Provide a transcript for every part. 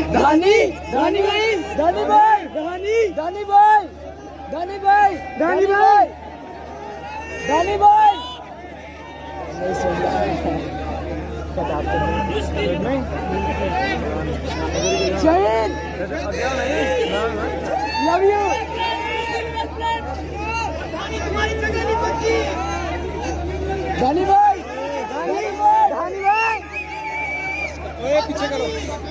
धानी धानी भाई धानी भाई धानी धानी भाई धानी भाई धानी भाई धानी भाई शहीद लव यू धानी भाई धानी भाई धानी भाई पीछे करो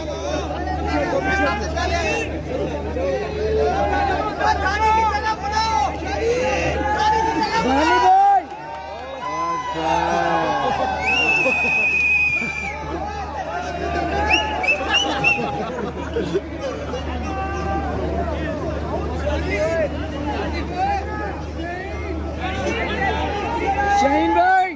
शाहीन भाई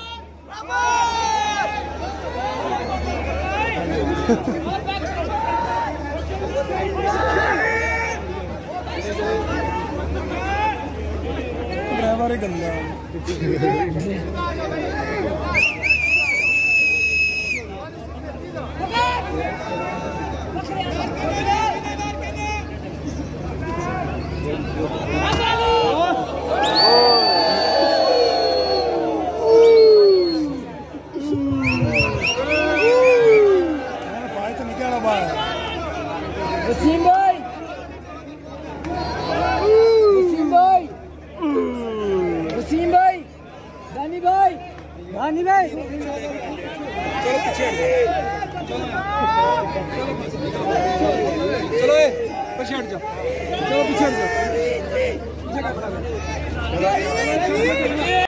ड्राइवर ही गंदा वसीम भाई वसीम भाई वसीम भाई दानी भाई दानी भाई चलो पीछे चलो पीछे हट जाओ चलो पीछे हट जाओ पीछे का